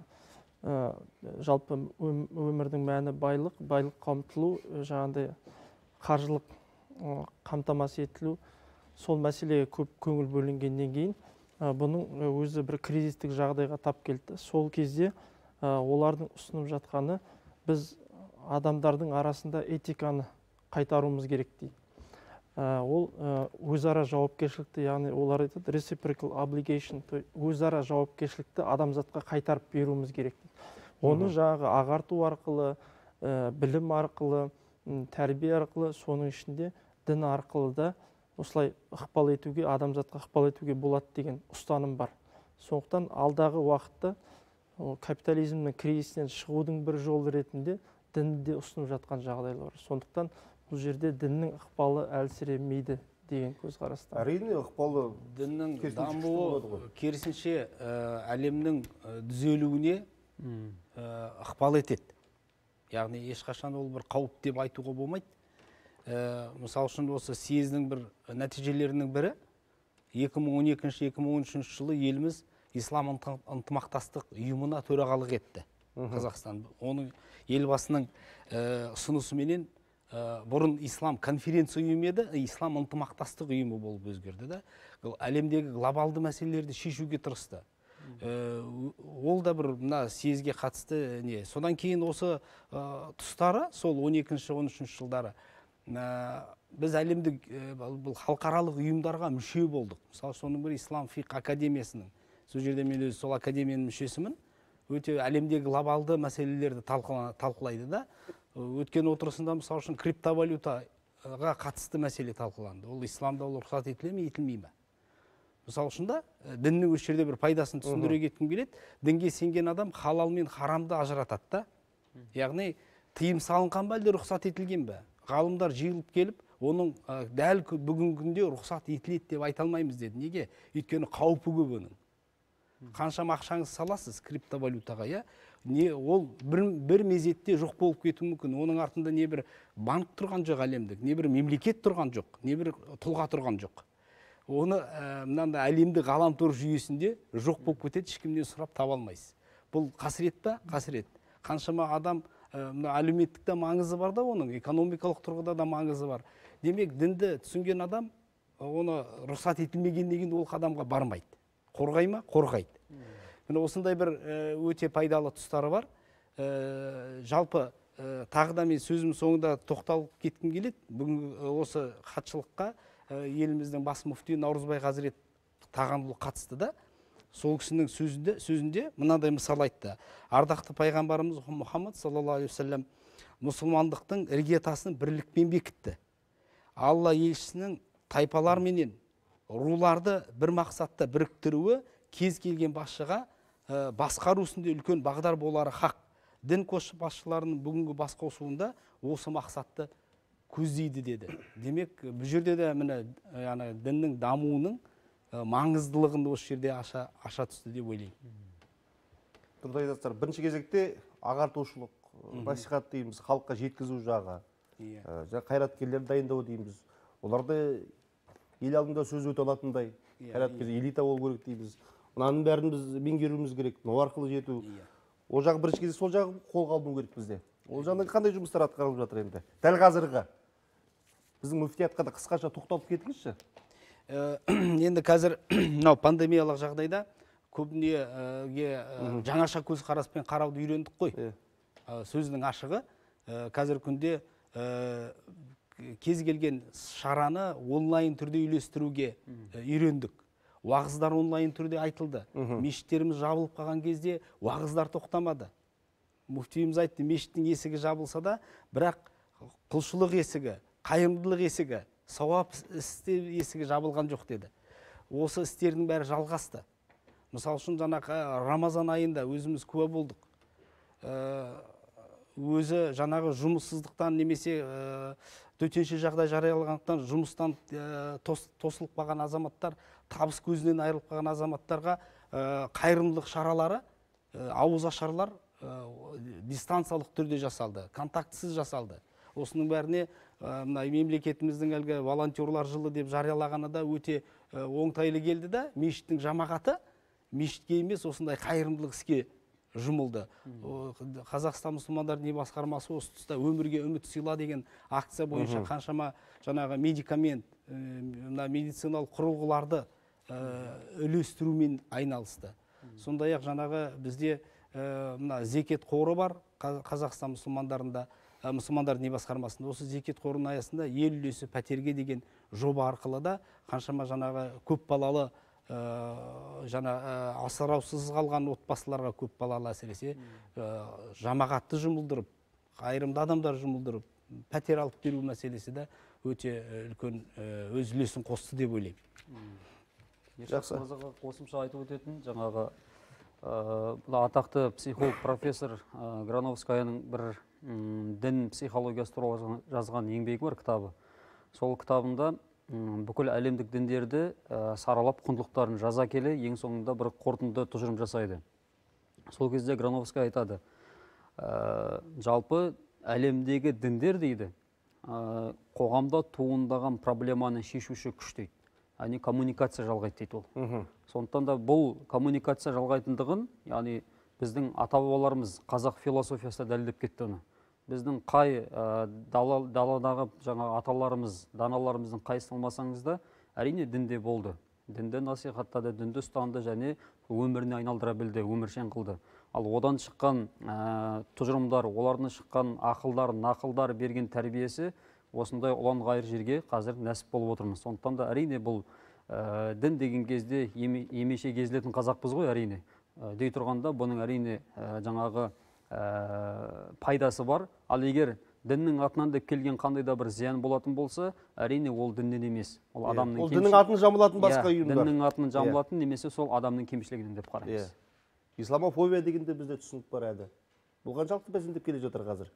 жалпы өмірдің мәні байлық қамтылу, жаңағыдай қаржылық қамтамасыз етілу, сол мәселеге көп көңіл бөлінгеннен кейін бұның өзі бір кризистік жағдайға тап келді. Сол кезде олардың ұсынып жатқаны біз адамдардың арасында этиканы қайтаруымыз керек дейді. Ол өзара жауапкершілікті, яғни олар айтады reciprocal obligation, өзара жауапкершілікті адамзатқа қайтарып беруіміз керек дейді. Оны жаңағы ағарту арқылы, білім арқылы, тәрбие арқылы, соның ішінде дін арқылы да осылай ықпал етуге, адамзатқа ықпал етуге болады деген ұстаным бар. Сондықтан алдағы уақытта капитализмнің кризисінен шығудың бір жолы ретінде дінді ұсынып жатқан жағдайлар бар. Сондықтан бұл жерде діннің ықпалы әлсіремейді деген көзқарастан. Әрине ықпалы діннің керісінше дамуы күшті болады ғой. керісінше әлемнің түзелуіне ықпал етеді. Яғни ешқашан ол бір қауіп деп айтуға болмайды. Мысал үшін осы съездің бір нәтижелерінің бірі 2012-2013 жылы еліміз ислам ынтымақтастық ұйымына төрағалық етті. Қазақстан. Оның елбасының ұсынысыменен бұрын ислам конференция ұйымы еді, ислам ынтымақтастық ұйымы болып өзгерді да. Әлемдегі глобалды мәселелерді шешуге тырысты. Ол да бір мына съезге қатысты не. Содан кейін осы тұстары, сол 12-13 жылдары біз әлемдік бұл халықаралық ұйымдарға мүше болдық. Мысалы, соның бір Ислам фиқ академиясының. Сол жерде мен өзі сол академияның мүшесімін. Өте әлемдегі глобалды мәселелерді талқылайды да. Өткен отырысында мысалы үшін криптовалютаға қатысты мәселе талқыланды. Ол исламда ол рұқсат етіле ме, етілмей ме? Мысалы үшін да діннің осы жерде бір пайдасын түсіндіре кеткім келеді. Дінге сенген адам халал мен харамды ажыратады да. Яғни тыйым салынған ба әлде рұқсат етілген бе? Ғалымдар жиылып келіп, оның дәл бүгінгі күнде рұқсат етіледі деп айта алмаймыз деді. Неге? Өйткені қаупі көп оның. Қаншама ақшаңыз саласыз криптовалютаға, иә? Ол бір мезетте жоқ болып кетуі мүмкін. Оның артында не бір банк тұрған жоқ әлемдік, не бір мемлекет тұрған жоқ, не бір тұлға тұрған жоқ. Оны мынандай әлемдік ғаламтор жүйесінде жоқ болып кетеді, ешкімнен сұрап таба алмайсыз. Бұл қасірет па? Қасірет. Қаншама адам әлеуметтік те маңызы бар да, оның экономикалық тұрғыда да маңызы бар. Демек, дінді түсінген адам оны рұқсат етілмегеннен ол қадамға бармайды. Қорғай ма? Қорғайды. Осындай бір өте пайдалы тұстары бар. Жалпы тағы да мен сөзім соңында тоқталып кеткім келеді. Бүгін осы хатшылыққа еліміздің бас мүфти Наурызбай Хазірет Тағанұлы қатысты да. Сол кісінің сөзінде мынадай мысал айтты. Ардақты пайғамбарымыз Мұхаммад саллаллаху алейхи вассалам мұсылмандықтың іргетасын бірлікпен бекітті. Алла елшісінің тайпалар менен руларды бір мақсатта біріктіруі кез келген басшыға басқару ісінде үлкен бағдар болары хақ. Дін басшыларының бүгінгі бас қосуында осы мақсатты көздейді деді. Демек, бұл жерде де діннің дамуының маңыздылығын осы жерде аша түсті деп ойлаймын. Дұрыс айтасыздар. Бірінші кезекте ағартушылық, насихат дейміз, халыққа жеткізу жағы. Қайраткерлер дайындау дейміз. Оларды ел алдында сөз өте алатындай, қайраткер элита болу керек дейміз. Мынаның бәрін біз меңгеруіміз керек, ол арқылы жету. Ол жағы бірінші кезде сол жағы қолға алыну керек бізде. Ол жағынан қандай жұмыстар атқарылып жатыр енді? Дәл қазіргі біздің мүфтиятқа да қысқаша тоқталып кетіңізші. Енді қазір мынау пандемиялық жағдайда көбіне жаңаша көзқараспен қарауды үйрендік қой. Сөздің ашығы қазіргі күнде кез келген шараны онлайн түрде үйлестіруге үйрендік. Уағыздар онлайн түрде айтылды. Мешіттеріміз жабылып қалған кезде уағыздар тоқтамады. Мүфтиіміз айтты, мешіттің есігі жабылса да, бірақ құлшылық есігі, қайырымдылық есігі, сауап істер есігі жабылған жоқ деді. Осы істердің бәрі жалғасты. Мысал үшін жаңағы Рамазан айында өзіміз куә болдық. Өзі жаңағы жұмыссыздықтан немесе төтенше жағдай жарияланғандықтан жұмыстан тосылып қалған азаматтар, табыс көзінен айырылып қалған азаматтарға қайырымдылық шаралары, ауызашарлар дистанциялық түрде жасалды, контактісіз жасалды. Осының бәріне мемлекетіміздің әлгі волонтерлар жылы деп жариялағаны да өте оңтайлы келді да, мешіттің жамағаты мешітке емес осындай қайырымдылық іске жұмылды. Қазақстан мұсылмандар діни басқармасы осы тұста өмірге үміт сыйла деген акция бойынша қаншама жаңағы медикамент, медициналық құрылғыларды үлестірумен айналысты. Сондай-ақ жаңағы бізде зекет қоры бар Қазақстан мұсылмандарында, мұсылмандар діни басқармасында. Осы зекет қорының аясында ел үлесі пәтерге деген жоба арқылы да қаншама жаңағы көп балалы асыраусыз қалған отбасыларға, көп балалы әсіресе жамағатты жұмылдырып, қайырымды адамдар жұмылдырып, пәтер алып беру мәселесі де өте үлкен өз үлесін қосты деп ойлаймын. Жақсы. Мырзаға қосымша айтып өтетін жаңағы атақты психолог профессор Грановскаяның бір дін психологиясы туралы жазған еңбегі бар, кітабы. Сол кітабында бүкіл әлемдік діндерді саралап құндылықтарын жаза келе ең соңында бір қорытынды тұжырым жасайды. Сол кезде Грановская айтады, жалпы әлемдегі діндер дейді, қоғамда туындаған проблеманы шешуші күш дейді. Яғни коммуникация жалғайды дейді ол. Сондықтан да бұл коммуникация жалғайтындығын, яғни біздің ата-бабаларымыз қазақ философиясында дәлелдеп кетті оны. Біздің қай даладағы жаңа аталарымыз, даналарымыздың қайсысын алмасаңыз да, әрине дінде болды. Дінді насихаттады, дінді ұстанды және өміріне айналдыра білді, өміршең қылды. Ал одан шыққан тұжырымдар, олардың шыққан ақылдар, нақылдар берген тәрбиесі осындай ұлан ғайыр жерге қазір нәсіп болып отырмыз. Сондықтан да әрине бұл дін деген кезде емеше кезілетін қазақпыз ғой, әрине. Дей тұрғанда бұның әрине жаңағы пайдасы бар. Ал егер діннің атынан деп келген қандай да бір зиян болатын болса, әрине ол діннен емес. Ол адамның діннің атын жамылатын басқа ұйымдар. Діннің атын жамылатын немесе сол адамның кемшілігінен деп қараймыз. Исламофобия дегенде бізде түсінік бар әлі. Бұл қаншалықты бәсеңдеп келе жатыр қазір?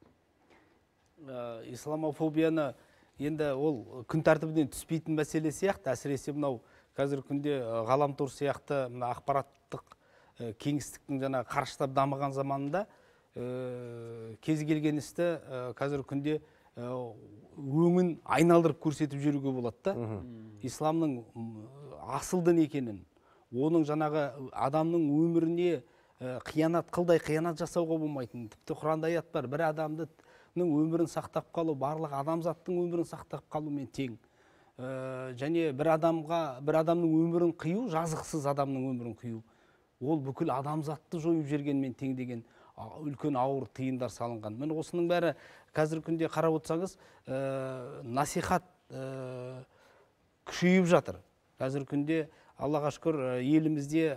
Исламофобияны енді ол күн тәртібінен түспейтін мәселе сияқты, әсіресе мынау қазіргі күнде ғаламтор сияқты ақпараттық кеңістіктің жаңа қарыштап дамыған заманында кез келген істі қазіргі күнде өңін айналдырып көрсетіп жүруге болады да. Исламның асыл дін екенін, оның жаңағы адамның өміріне қиянат қылдай қиянат жасауға болмайтын. Тіпті Құранда аят бар, бір адамның өмірін сақтап қалу барлық адамзаттың өмірін сақтап қалумен тең. Және бір адамның өмірін қию жазықсыз адамның өмірін қию. Ол бүкіл адамзатты жойып жібергенмен тең деген үлкен ауыр тиындар салынған. Міне осының бәрі қазіргі күнде қарап отырсаңыз, насихат күшейіп жатыр. Қазіргі күнде Аллаға шүкір елімізде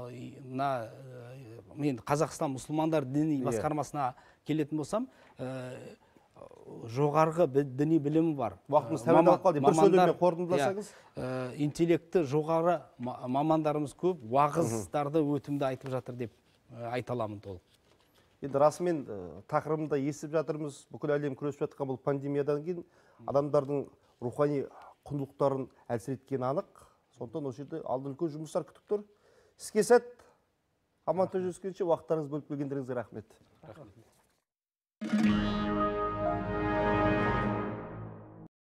мен Қазақстан мұсылмандар діни басқармасына келетін болсам, жоғарғы діни білімі бар. Уақытымыз тәуелді қалды. Бір сөйлеммен қорытындыласаңыз. Интеллекті жоғары мамандарымыз көп, уағыздарды өтімді айтып жатыр деп айта аламын толық. Енді расымен тақырыбында естіп жатырмыз. Бүкіл әлем күресіп жатқан бұл пандемиядан кейін адамдардың рухани құндылықтарын әлсіреткен анық. Сондықтан осы жерде алды үлкен жұмыстар күтіп тұр. Іске сәт. Аман жүзгенше уақыттарыңыз бөліп келгендеріңізге рахмет.